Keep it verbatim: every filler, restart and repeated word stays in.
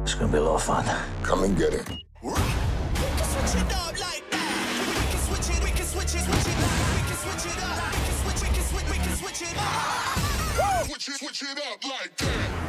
It's gonna be a lot of fun. Come and get it. We can switch it up like that. We can switch it, we can switch it, switch it up. We can switch it up. We can switch, we can switch, we can switch it up. Switch it, switch it up like that.